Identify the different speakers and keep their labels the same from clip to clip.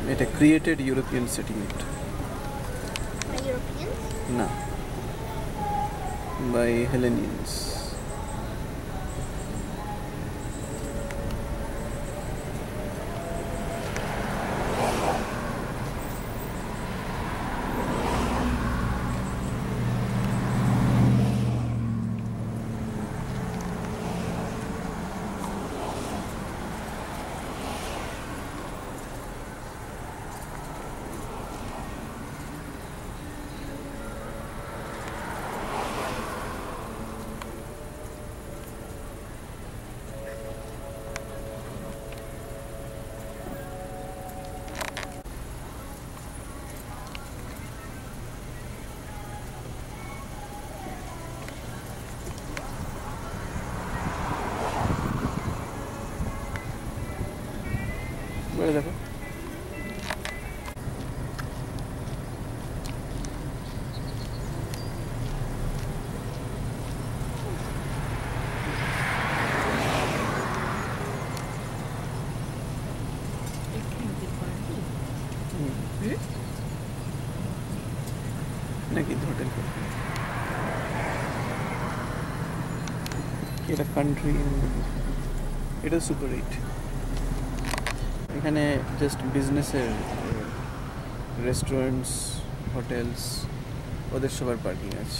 Speaker 1: এটা created European settlement.
Speaker 2: By Europeans?
Speaker 1: No. By Hellenians. Where is that? নাকি hotel এটা country এটা super 8 এখানে জাস্ট বিজনেসের রেস্টুরেন্টস হোটেলস ওদের সবার পার্কিং আছে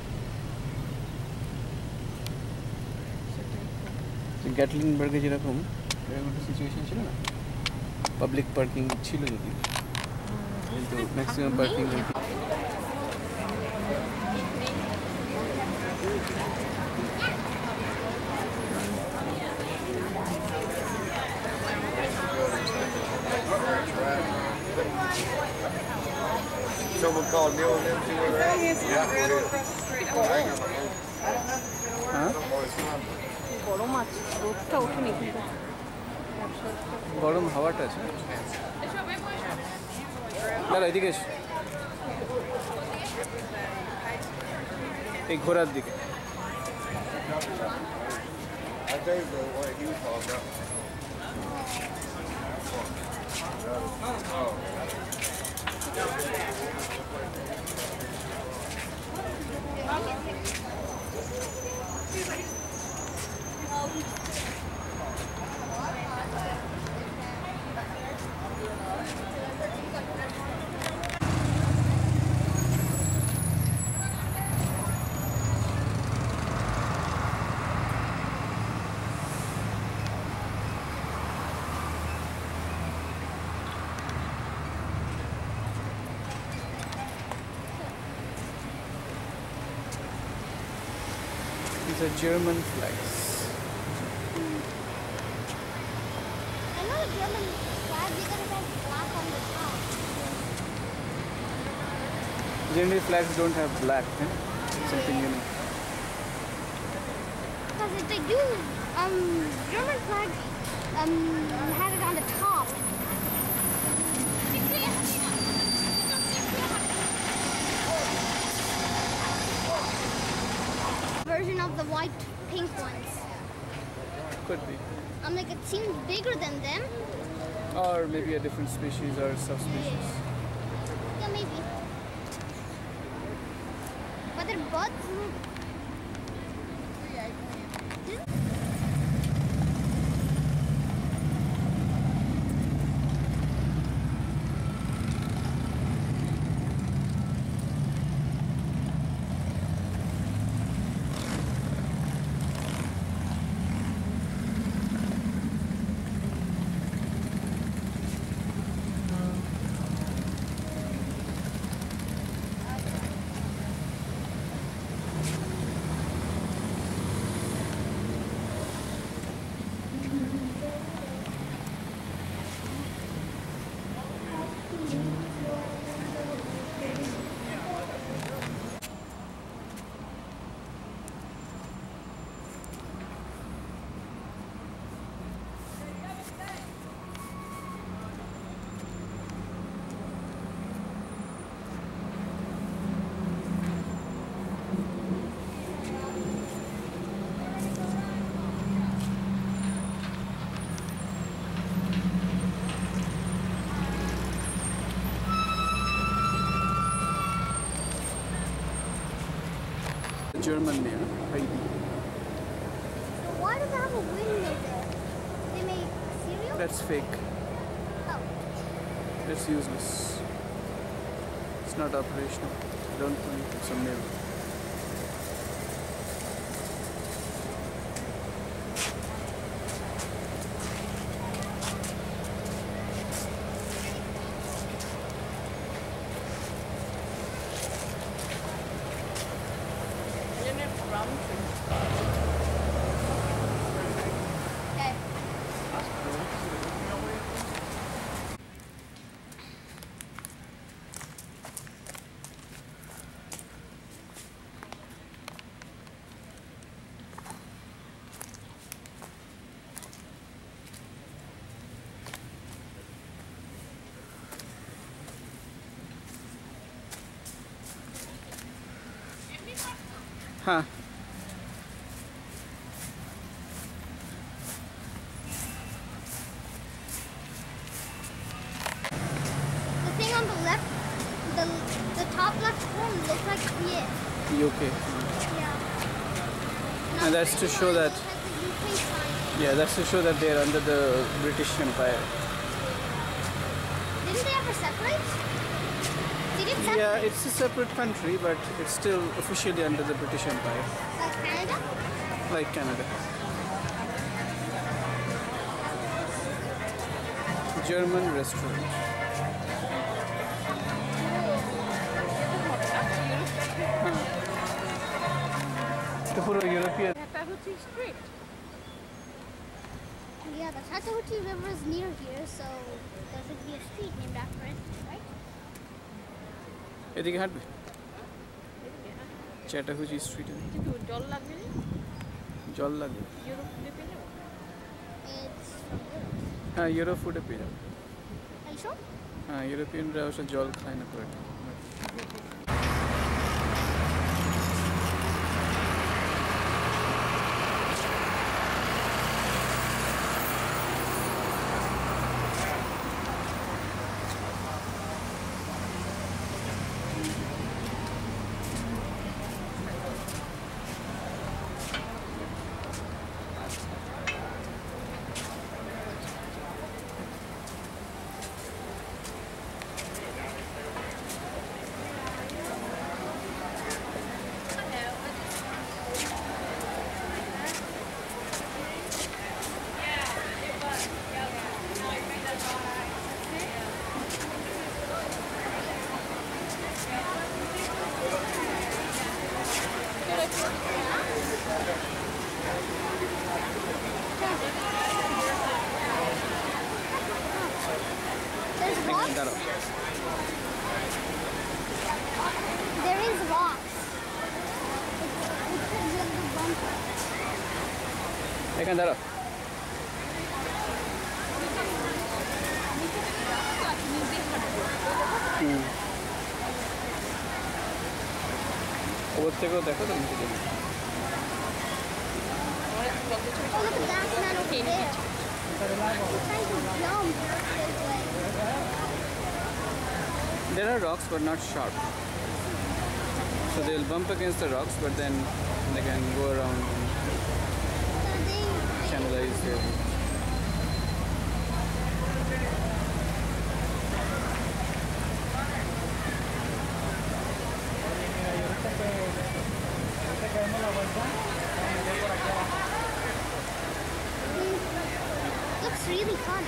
Speaker 1: গ্যাটলিনবার্গে যেরকম এরকম একটা সিচুয়েশন ছিল না পাবলিক পার্কিং ছিল যদি কিন্তু maximum parking
Speaker 3: Someone called Neil and them, see where they're at? Yeah.
Speaker 1: হ্যাঁ
Speaker 2: গরম আছে রোদটা ওঠেনি কিন্তু
Speaker 1: গরম হাওয়াটা আছে দাঁড়া এদিকে এসো এই ঘোরার দিকে
Speaker 3: I gave the one he was talking about.
Speaker 1: These are German flags.
Speaker 2: I know the German flag because it has black on the top.
Speaker 1: Generally flags don't have black, eh? Something unique.
Speaker 2: Because if they do, German flag had it on the top. Version of the white pink ones.
Speaker 1: Could be.
Speaker 2: Like it seems bigger than them.
Speaker 1: Or maybe a different species or subspecies.
Speaker 2: Yeah, maybe. But their buds look.
Speaker 1: German name, Heidi.
Speaker 2: So why does it have a window there? They make cereal?
Speaker 1: That's fake.
Speaker 2: Oh.
Speaker 1: That's useless. It's not operational. I don't think it's a mill.
Speaker 2: Okay.
Speaker 1: Huh.
Speaker 2: The thing on the left, the top left corner looks like yeah.
Speaker 1: UK.
Speaker 2: Yeah.
Speaker 1: And that's to show that-
Speaker 2: It has the UK sign.
Speaker 1: Yeah, that's to show that they're under the British Empire.
Speaker 2: Didn't they ever separate? They did separate.
Speaker 1: Yeah, it's a separate country, but it's still officially under the British Empire,
Speaker 2: Like Canada?
Speaker 1: like Canada. German restaurant. The puro European.
Speaker 4: Street.
Speaker 2: Yeah, the Chattahoochee River is near here, so there should be a street named after it, right?
Speaker 1: এদিকে হাঁটবে চ্যাটাহুচি স্ট্রিটে
Speaker 4: কিন্তু জল লাগবে না
Speaker 1: জল লাগবে
Speaker 4: Europe ফুডে পেয়ে যাবো
Speaker 2: It's from Europe.
Speaker 1: হ্যাঁ ইউরোপ ফুডে পেয়ে যাবে
Speaker 2: Are you sure?
Speaker 1: হ্যাঁ ইউরোপিয়ানরা অবশ্য জল খায় না করে
Speaker 2: There's rocks.
Speaker 1: দাঁড়াও
Speaker 2: There is rocks. It's a little bumper.
Speaker 1: এখানে দাঁড়াও ওপর থেকেও দেখো তো নিচে দিকে।
Speaker 2: Oh, look at that man over there. He's trying to jump this way.
Speaker 1: There are rocks but not sharp. So they'll bump against the rocks but then they can go around and
Speaker 2: So they
Speaker 1: channelize their
Speaker 2: looks really fun.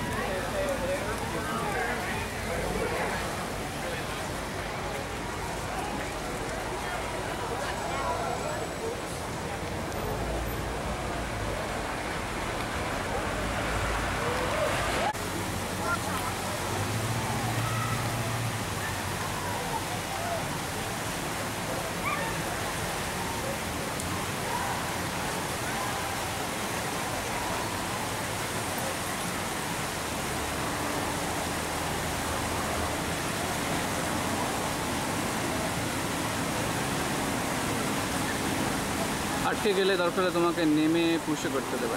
Speaker 1: আটকে গেলে দরকার হলে তোমাকে নেমে পুষে করতে দেবে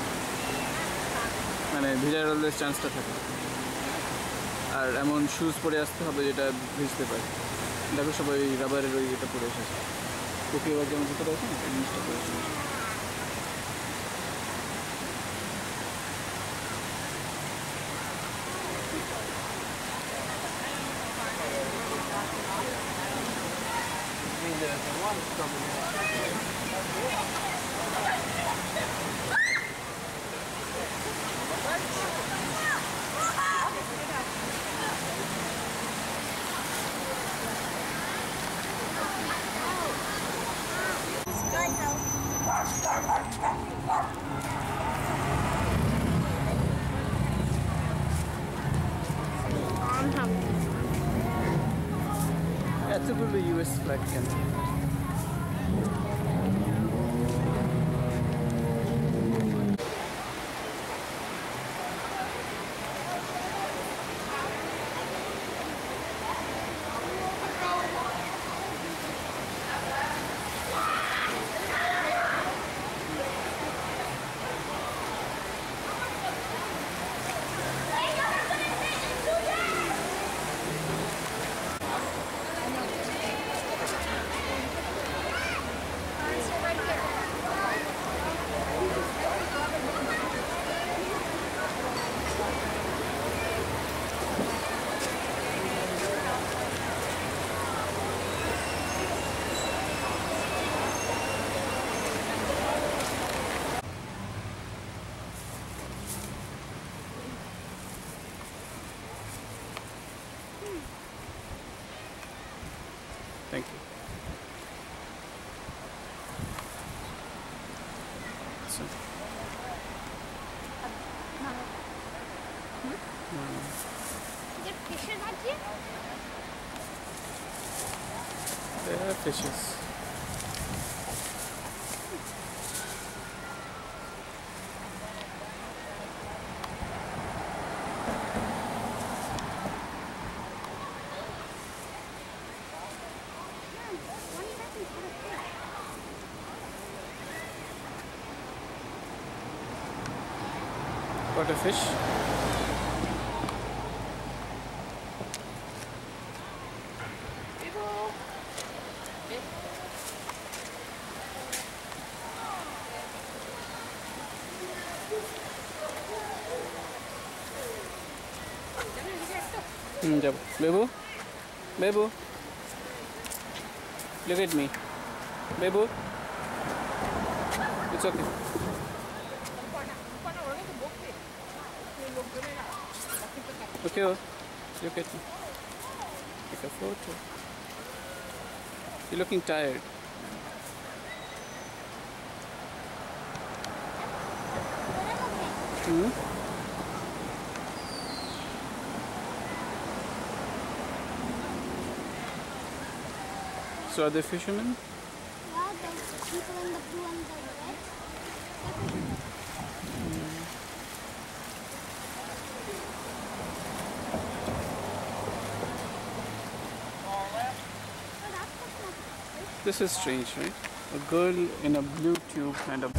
Speaker 1: মানে ভিজার হলে চান্সটা থাকে আর এমন শুজ পরে আসতে হবে যেটা ভিজতে পারে দেখো সবাই রাবারের ওই এটা পরে এসেছে কোকিয়ে বাজার যেমন ভিতরে আছে না এই জিনিসটা করেছে। এতগুলো ইউএস ফ্ল্যাগ কেন? Thank you. So.
Speaker 2: Is there fishes out here?
Speaker 1: There are fishes. What a fish. Jab. Babu? Babu? Look at me. Babu? It's okay. Okay, look at me. Take a photo. You're looking tired. So are they fishermen?
Speaker 2: Yeah, the people in the blue and the red.
Speaker 1: This is strange, right? A girl in a blue tube and a